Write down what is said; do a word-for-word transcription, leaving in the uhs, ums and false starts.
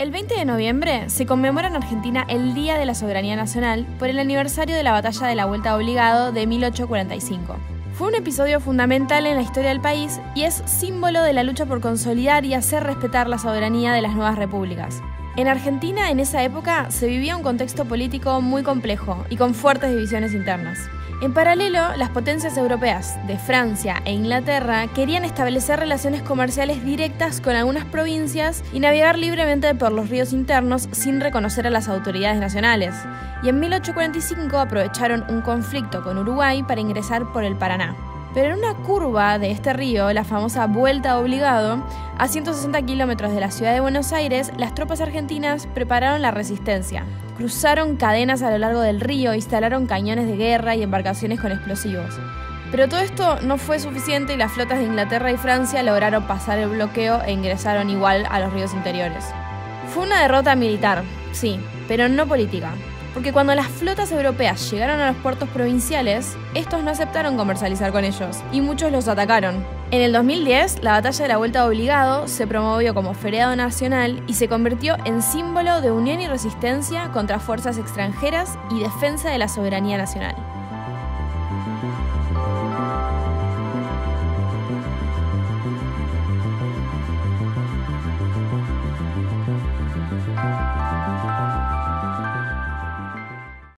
El veinte de noviembre se conmemora en Argentina el Día de la Soberanía Nacional por el aniversario de la Batalla de la Vuelta de Obligado de mil ochocientos cuarenta y cinco. Fue un episodio fundamental en la historia del país y es símbolo de la lucha por consolidar y hacer respetar la soberanía de las nuevas repúblicas. En Argentina, en esa época, se vivía un contexto político muy complejo y con fuertes divisiones internas. En paralelo, las potencias europeas de Francia e Inglaterra querían establecer relaciones comerciales directas con algunas provincias y navegar libremente por los ríos internos sin reconocer a las autoridades nacionales. Y en mil ochocientos cuarenta y cinco aprovecharon un conflicto con Uruguay para ingresar por el Paraná. Pero en una curva de este río, la famosa Vuelta Obligado, a ciento sesenta kilómetros de la ciudad de Buenos Aires, las tropas argentinas prepararon la resistencia. Cruzaron cadenas a lo largo del río, instalaron cañones de guerra y embarcaciones con explosivos. Pero todo esto no fue suficiente y las flotas de Inglaterra y Francia lograron pasar el bloqueo e ingresaron igual a los ríos interiores. Fue una derrota militar, sí, pero no política. Porque cuando las flotas europeas llegaron a los puertos provinciales, estos no aceptaron comercializar con ellos, y muchos los atacaron. En el dos mil diez, la Batalla de la Vuelta de Obligado se promovió como feriado nacional y se convirtió en símbolo de unión y resistencia contra fuerzas extranjeras y defensa de la soberanía nacional.